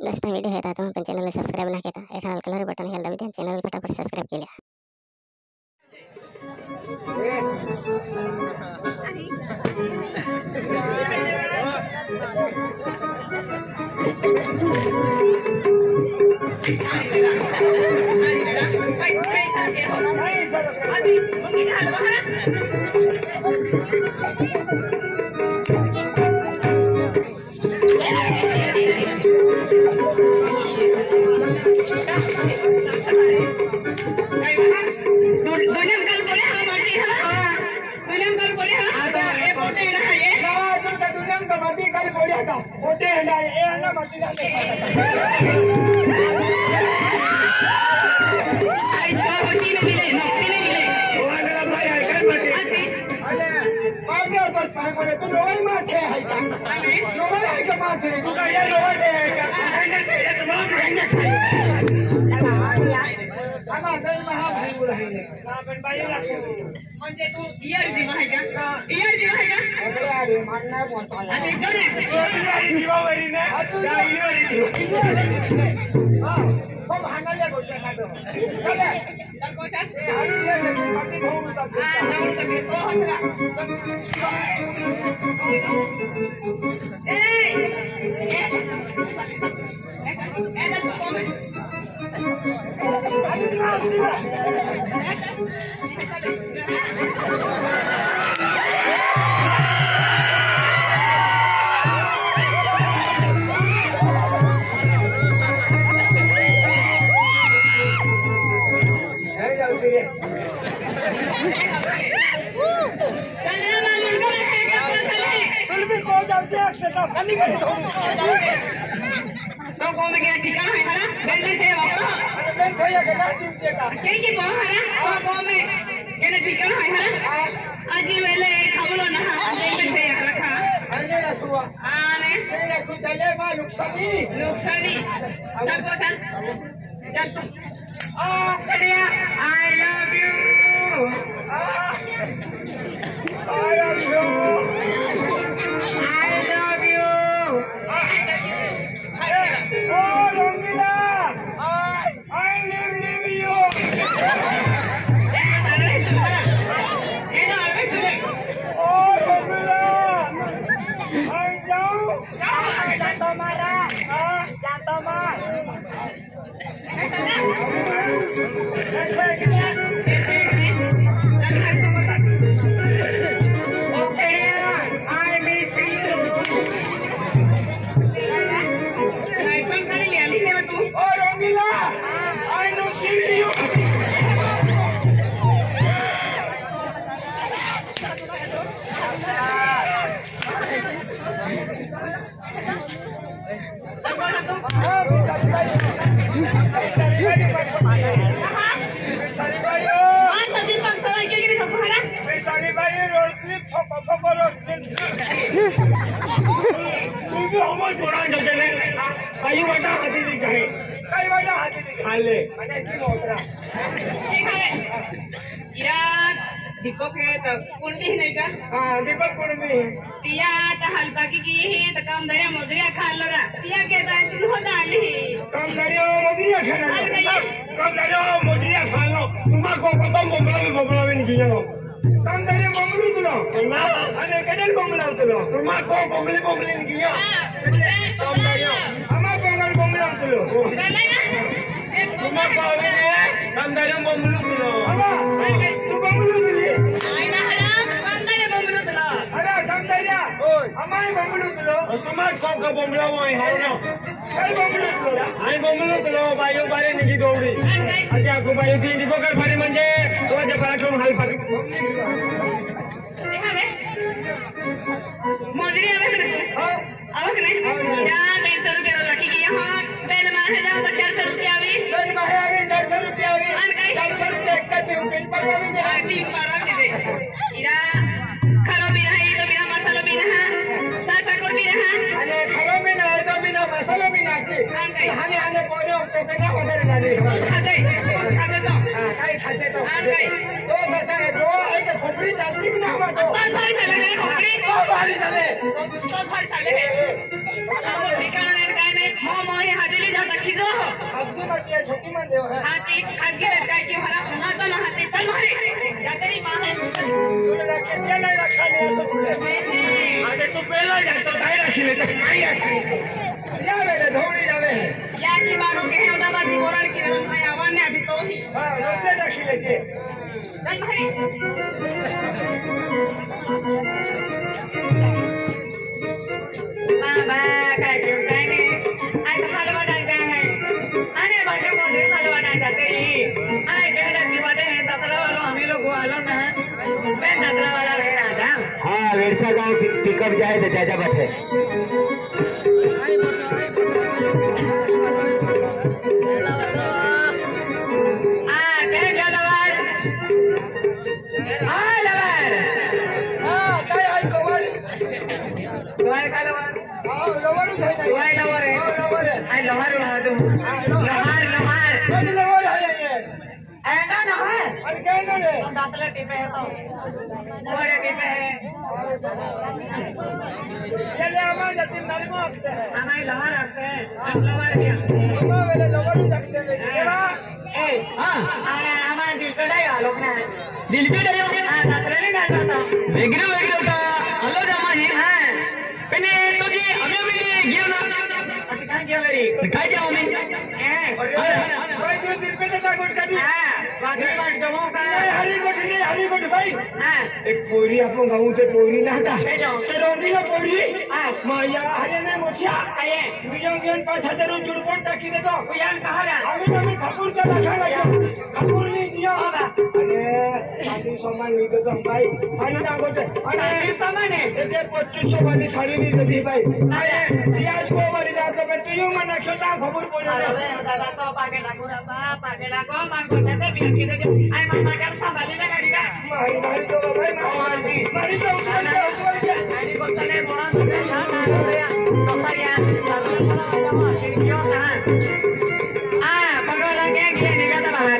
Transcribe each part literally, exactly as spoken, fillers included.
नसता व्हिडिओ येतात तुम्ही पण चॅनलला सबस्क्राईब ना केता एटा कलर बटन हेल्दा विद्या चॅनल फटाफट सबस्क्राईब केल्या मोटे हंडा ये हंडा मस्ती का आई तो मस्ती नहीं मिले मस्ती नहीं मिले वो वाला भाई है क्या मस्ती अरे पाँच हजार तो पाँच करे तो लोग मार छे है क्या लोग है क्या मार छे तू क्या ये लोग है क्या हंडा चाहिए तो मार हंडा चाहिए हमारा कहीं महा भाई बोला है ना बन भाई रखो म्हणजे तू ईयर जीवा है क्या ईयर जीवा है क्या अरे अरे मानना पहुंचा अरे जने ईयर जीवा वरी ने या ईयर जीवा हां सब हांगाले गोष्ट काढो चले तर कोचात हाडी जे पार्टी घेऊन जातो हां जाऊ तर तो हटला ए ए ए तो कौन में क्या ठिकाना है ना बेंच थे वापस अरे बेंच थे या क्या दिन थे का क्या की कौन है ना वो कौन में क्या ठिकाना है ना आज वेले खबरों ना बेंच थे या रखा अरे ना हुआ हां ने मेरा कुछ चले मां लुक्सानी लुक्सानी तब को चल चल तू ओ कड़िया I love you I love you I love you Oh, Rongila! I, I live, live you! Oh, Rongila! I jauh! Jatuh marah! Ah, jatuh marah! Deepak है तो कुंडी नहीं का हाँ दीपक कुंडी तिया तो हलपाकी की ही तो काम दरिया मजरिया खा लो रा तिया के दान तीन हो डाली काम दरिया मजरिया खा लो काम दरिया मजरिया खा लो तुम्हारे को कदम बमला में बमला में नहीं किया काम दरिया बमलू तुलो ना अरे किधर बमला तुलो तुम्हारे को बमली बमली नहीं किया काम दरिया हमारे बमल बमला तुलो तुम्हारे को काम दरिया बमलू तुलो हमारे तू बमलू हमारे बमलू तुलो तुम्हारे को का बमला वो है ना कई बमलू तुलो आई बमलू तुलो बायो बारे निकी दौड़ी अच्छा को बायो तीन दीपक कर बारे म्हणजे तो जब पराठों में हल पाती देखा बे मजरी आवे करे आवे करे या तीन सौ रुपया रखी की यहां बेन में है जाओ तो चार सौ रुपया आवे बेन में है आवे चार सौ रुपया आवे चार सौ रुपया एक का दिन बिल पर आवे दे तीन पर आवे दे इरा खरो भी नहीं तो बिना मसाला भी नहीं सासा को भी नहीं अरे खरो में नहीं तो बिना मसाला भी नहीं हने हने कोने होते तो ना उधर जाने खाते खाते तो खाई खाते तो तो बता रे जो एक खोपड़ी चलती कि ना मत तो भारी चले रे खोपड़ी तो भारी चले तो भारी चले हम ठिकाना नहीं काय नहीं मो मोही हाजीली जाता खिजो हो हाजगी माटी छोटी मान देव है हाथी हाजी लटकाई की भरा ना तो ना हाथी पर मारे जातरी मां है तूने रखे दिया नहीं रखा नहीं तो तुझे अरे तू पहला जा तो दाई रखी ले तो नहीं रखी या मेरे धोड़ी जावे या की बारो के औदाबादी बोरण की हम है आवन ने अभी तो ही हां रोते रखी लेते नहीं भाई बाबा काय क्यों काय ने आज हलवा डांगा है अरे बड़े मोटे हलवा डांग जाते ही अरे केड़ा की बड़े हैं ततला वालों हम लोग वालों ना मैं ततला वाला रह रहा था हाँ वेरसा गांव पिकअप जाए तो चाचा बैठे हाँ क्या क्या लवर हाँ लवर हां काय आई कवर तुम्हारे का लवर हां लवर उठाई नहीं तुम्हारे लवर है लवर है आई लवर रहा तुम लवर लवर कोई लवर है ये ऐसा ना है अरे कहना रे दातला टिपे है तो बड़े टिपे है चले आमा जाती नारी को आते हैं हमारे लवर रखते हैं लवर क्या मामा मेरे लवर रखते हैं केरा ए हाँ अरे हमारे दिल पे डायो लोग ना दिल पे डायो हाँ दातला नहीं डालता तो वेगरे वेगरे का अल्लाह जमाने हाँ पहले तो जी हमें भी गियो ना अति कहाँ क्या मेरी काय जाओ मैं ए भाई तू दिल पे देता गुट कटी हाँ बाकी बात जमाओ का हरी गुट नहीं हरी गुट भाई हाँ एक पोरी अपन गाँव से पोरी ना था ले जाओ रोटी का पोरी हाँ माया हरे ने मोछिया आइए बिजों के पाँच हजार जुड़पन टाकी दे दो कुयान कहाँ रहा अभी मम्मी खपूर का रखा रखा खपूर नहीं दिया होगा अरे शादी सामान नहीं दे तो भाई हरी ना गोटे अरे सामान है ये पच्चीस सौ वाली साड़ी नहीं दी भाई अरे प्याज को हमारी जात में तू यूं मना खेता खबर पड़े अरे दादा तो पाके लागू रहा पाके लागो मांग को कहते बिल की दे आई मामा कर संभाली ना गाड़ी का मारी मारी तो भाई मारी मारी तो उतर के उतर के गाड़ी को चले बोला तो ना ना या तो या क्यों था आ भगवान के लिए निकल बाहर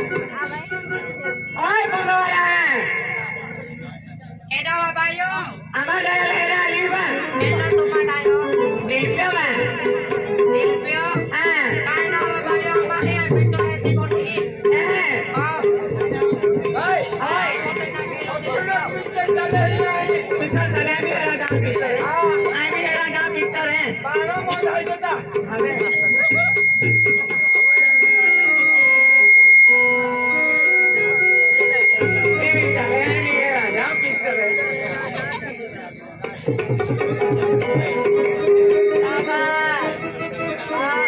ओए भगवान एडा बायो अमर लेरा लीवा एला तुम्हारा आयो दिल पे बा दिल पे हां काना बायो माने अभी तो है ती मोटी ए हां भाई हाय थोड़ा पिक्चर चले ही नहीं पिक्चर चले भी मेरा गांव पिक्चर है हां आई भी मेरा गांव पिक्चर है बारह मौत आई देता हमें ये भी चले नहीं मेरा गांव पिक्चर है बाबा हां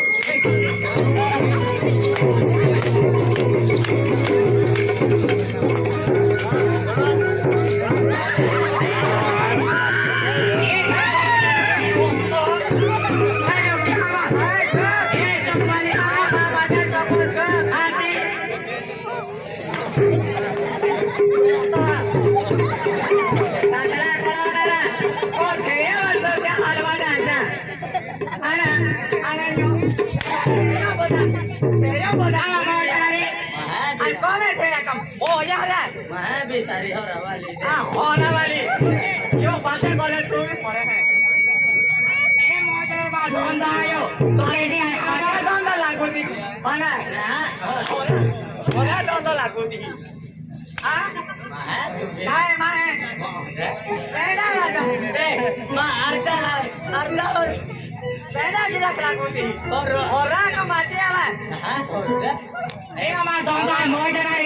बेचारी हो रहा वाली हाँ होने वाली यो बातें बोले तू भी पड़े हैं ये मौजे बात होंदा आयो तोरे नहीं है आगा दोंदा लागू दी बना होने दोंदा लागू दी हाँ काय माए पेड़ा वाला ए माँ अर्धा अर्धा और पेड़ा गिरा लागू दी और और का माटी आवा हाँ ए हमारा दोंदा मौजे नहीं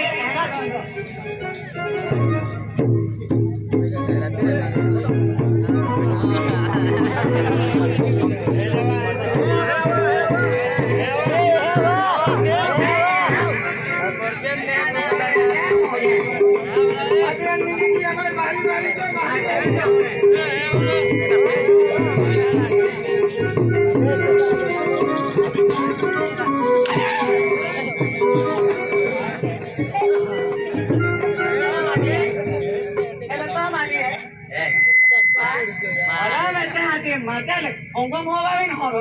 मटल ओंगम होवावे न होरो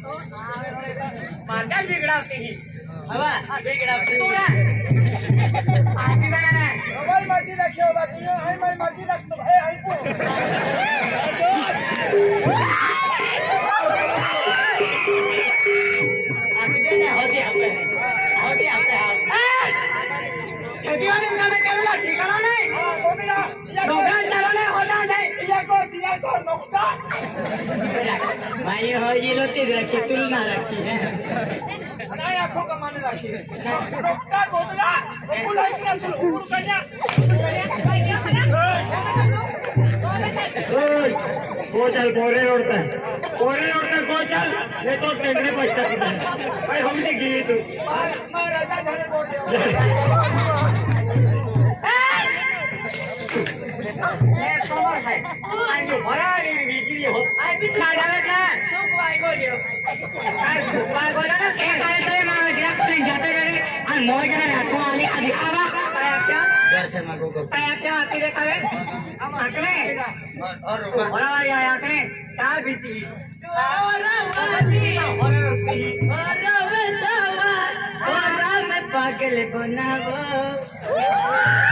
मटल बिगड़ावती ही हवा बिगड़ावती तोरा आती बना रे भाई माटी रखियो बाकी है भाई माटी रख तो है आई को दिवाली में मैं करूँगा ठिकाना नहीं डोंगरा चढ़ने होता है ये को दिया तो नोकता भाई हो ये लोग तेरे रखी तुलना रखी है ना आंखों का मान रखी नोकता गोदला ऊपर है कि चल ऊपर कन्या को चल बोरे उड़ता है बोरे उड़ता को चल ये तो टेंगरे पछता है भाई हमने की तू महाराजा झड़े बोल ये कमर है आइए भरा रे गिरी हो आई बिस्ना जावे ना सुख भाई को लियो काय सुख भाई को ना के काय तो मां गिरा को ले जाते रे और मोय के रातो आली आदि आवा काय क्या दर्शन मांगो को काय क्या आती देखावे हम आकले और भरा वाली आया आकले चार बीती और वाली और वे छवा और में पागल बनावो